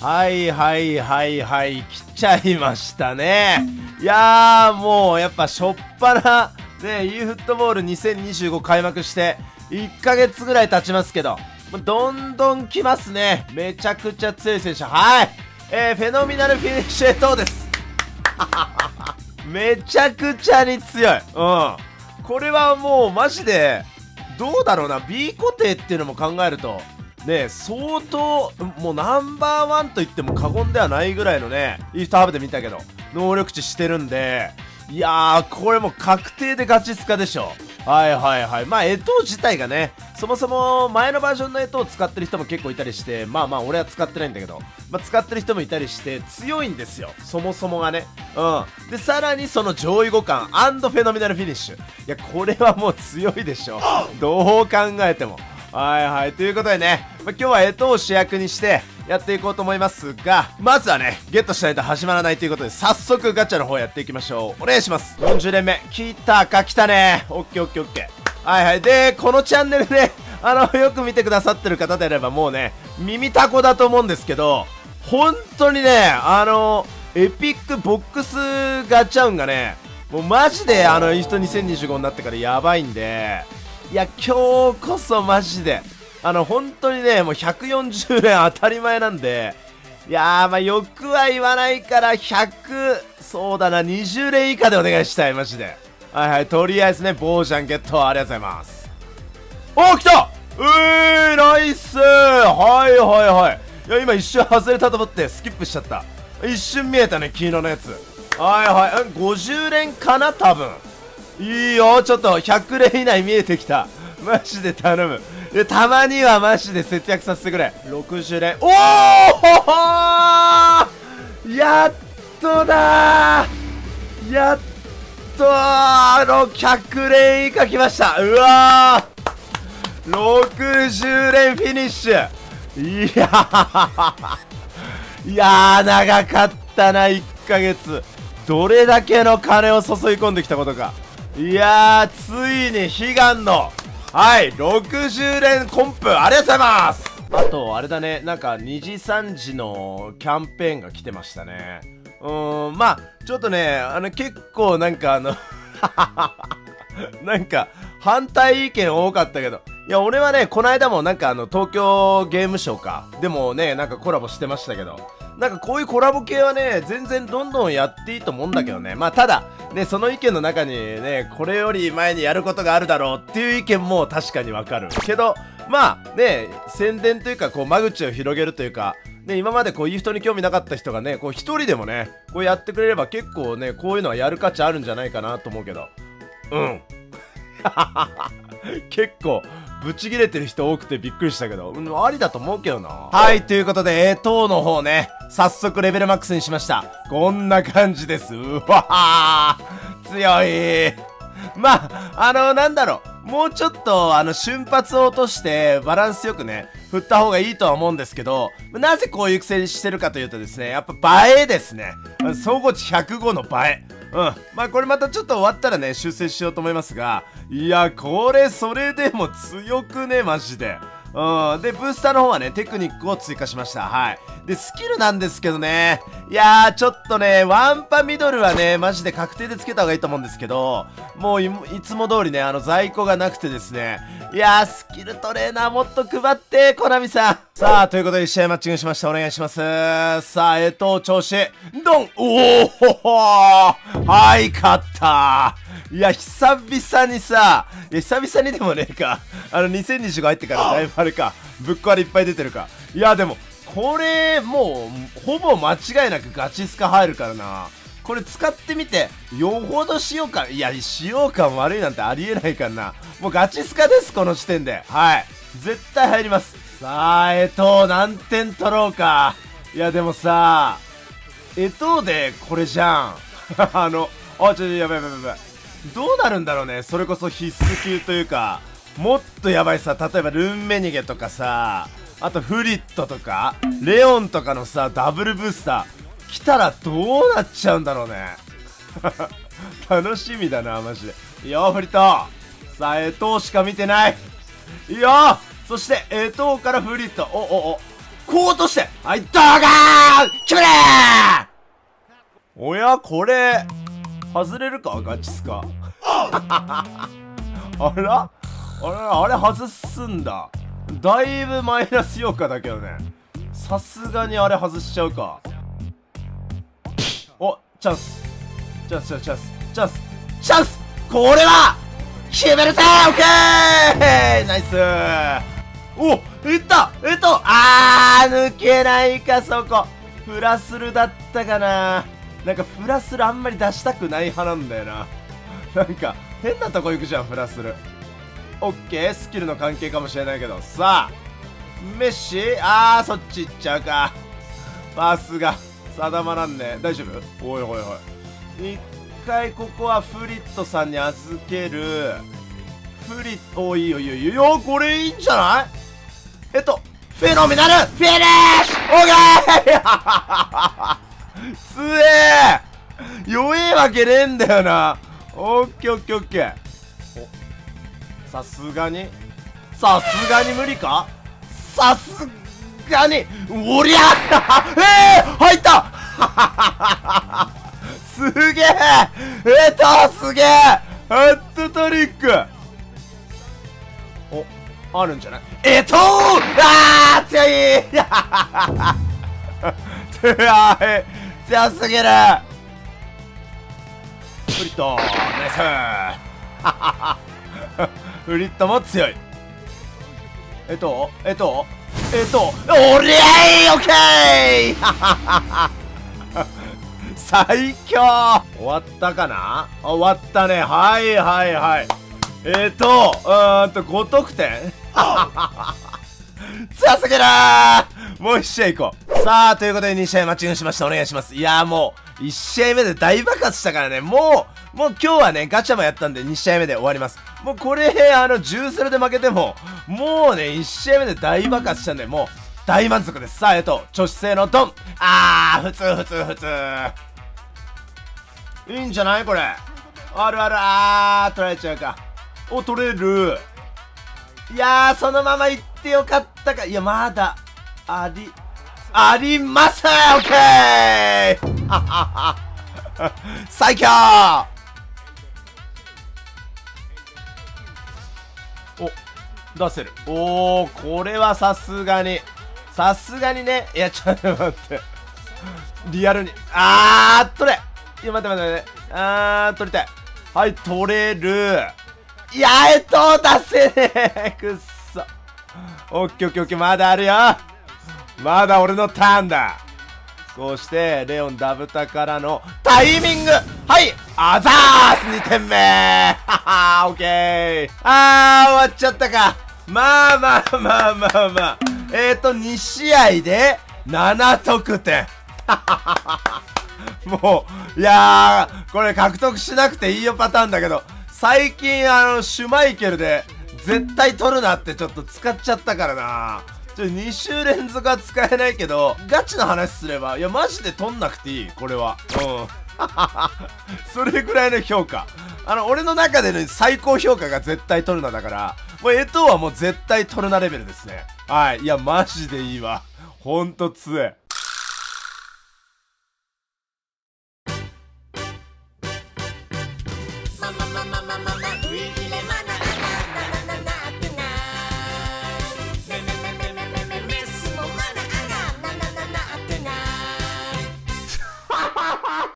はいはいはいはい、来ちゃいましたね。いやー、もうやっぱしょっぱなね、e フットボール2025開幕して1ヶ月ぐらい経ちますけど、どんどん来ますね。めちゃくちゃ強い選手。はい、フェノミナルフィニッシュエトーです。めちゃくちゃに強い。これはもうマジでどうだろうな、 B 固定っていうのも考えるとね、相当もうナンバーワンと言っても過言ではないぐらいのね、イーストハーブで見たけど能力値してるんで、いやー、これもう確定でガチスカでしょ。はいはいはい。まあエトー自体がね、そもそも前のバージョンのエトーを使ってる人も結構いたりして、まあまあ俺は使ってないんだけど、使ってる人もいたりして強いんですよ、そもそもがね。でさらにその上位互換&フェノミナルフィニッシュ、いやこれはもう強いでしょ、どう考えても。はいはい、ということでね、今日はエトーを主役にしてやっていこうと思いますが、まずはねゲットしないと始まらないということで、早速ガチャの方やっていきましょう。お願いします。40連目来たか、来たね。オッケーオッケーオッケー。はいはい。でこのチャンネルね、よく見てくださってる方であればもうね耳たこだと思うんですけど、本当にねエピックボックスガチャ運がね、もうマジでイースト2025になってからやばいんで、いや今日こそマジで本当にねもう140連当たり前なんで、いやーまあよくは言わないから100、そうだな20連以下でお願いしたいマジで。はいはい、とりあえずねボージャンゲットありがとうございます。おー来た、ナイス。はいはいはい。いや今一瞬外れたと思ってスキップしちゃった。一瞬見えたね黄色のやつ。はいはい、50連かな多分。いいよ、ちょっと100連以内見えてきた。マジで頼む。たまにはマジで節約させてくれ。60連。おおやっとだー、やっとー、100連以下きました。うわー、60連フィニッシュ。いやーいやー長かったな1ヶ月。どれだけの金を注い込んできたことか。いやーついに悲願のはい60連コンプありがとうございます。あとあれだね、なんか2時3時のキャンペーンが来てましたね。まあちょっとね結構なんかなんか反対意見多かったけど、いや俺はねこの間もなんか東京ゲームショウかでもねなんかコラボしてましたけど、なんかこういうコラボ系はね全然どんどんやっていいと思うんだけどね。まあただねその意見の中にねこれより前にやることがあるだろうっていう意見も確かにわかるけど、まあね宣伝というかこう間口を広げるというかね、今までこういう人に興味なかった人がねこう一人でもねこうやってくれれば結構ねこういうのはやる価値あるんじゃないかなと思うけど、結構ブチギレてる人多くてびっくりしたけど、ありだと思うけどな。はい、ということで当の方ね早速レベルマックスにしました。こんな感じです。うわー強い。まあなんだろう、もうちょっと瞬発を落としてバランスよくね振った方がいいとは思うんですけど、なぜこういう癖にしてるかというとですね、やっぱ映えですね。総合値105の映え。まあこれまたちょっと終わったらね修正しようと思いますが、いやこれそれでも強くねマジで。でブースターの方はねテクニックを追加しました。はい。でスキルなんですけどね、いやーちょっとねワンパミドルはねマジで確定でつけた方がいいと思うんですけど、もういつも通りね在庫がなくてですね、いやースキルトレーナーもっと配ってコナミさん。さあということで試合マッチングしました。お願いします。さあ調子ドン。おおはい、勝ったー。いや久々にさ、久々にでもねえか2025入ってからだいぶあれかぶっ壊れいっぱい出てるか。いやでもこれもうほぼ間違いなくガチスカ入るからな。これ使ってみてよほど使用感、いや使用感悪いなんてありえないからな。もうガチスカですこの時点で。はい絶対入ります。さあ何点取ろうか。いやでもさでこれじゃんやばいやばいやばい、どうなるんだろうね。それこそ必須級というかもっとやばいさ、例えばルンメニゲとかさ、あとフリットとかレオンとかのさダブルブースター来たらどうなっちゃうんだろうね楽しみだなマジで。いいよフリット。さあしか見てない。いいよ。そしてからフリット。 こう落として、はい、ドーガー決めれー。おや、これ、外れるかガチっすかあらあれ外すんだ。だいぶマイナス評価だけどね。さすがにあれ外しちゃうか。お、チャンス。チャンス。これは決めるぜ。オッケーナイス。お、いった抜けないか、そこ。フラスルだったかな。なんかフラスルあんまり出したくない派なんだよな。なんか変なとこ行くじゃん、フラスル。オッケー、スキルの関係かもしれないけど。さあ、メッシ、そっち行っちゃうか。パスが定まらんね。大丈夫？おい。一回ここはフリットさんに預ける。いいよ、これいいんじゃない？フェノメナルフィニッシュ。オーケー強え。弱えわけねえんだよな。オッケー。さすがに無理か。さすがにおりゃ入ったすげえすげえハットトリック。お、あるんじゃない？強い強すぎる。フリットナイスフリットも強い。おりゃいオッケー最強。終わったかな。終わったね。はい。5得点強すぎるー。もう1試合行こう。さあ、ということで2試合マッチングしました。お願いします。いやー、もう1試合目で大爆発したからね。もう今日はね、ガチャもやったんで2試合目で終わります。もうこれ、10-0で負けても、もうね、1試合目で大爆発したんで、もう大満足です。さあ、女子製のドン。普通。いいんじゃないこれ。取られちゃうか。取れる。いやー、そのまま行ってよかったか。いや、まだ、ありますオッケー最強。出せる。これはさすがにね。いや、ちょっと待って。リアルに。取れ。いや、待って。取りたい。はい、取れる。いや、出せねえ。くっそ。オッケー。まだあるよ。まだ俺のターンだ。こうして、レオンダブタからのタイミング。はい。あざーす !2 点目オッケー。終わっちゃったか。まあ。2試合で7得点。もう、いやー、これ獲得しなくていいよパターンだけど、最近シュマイケルで絶対取るなってちょっと使っちゃったからな。2週連続は使えないけど、ガチの話すれば、いやマジで取んなくていい、これは。それぐらいの評価。俺の中での最高評価が絶対取るなだから、もうはもう絶対取るなレベルですね。はい。いやマジでいいわ。ほんと強え。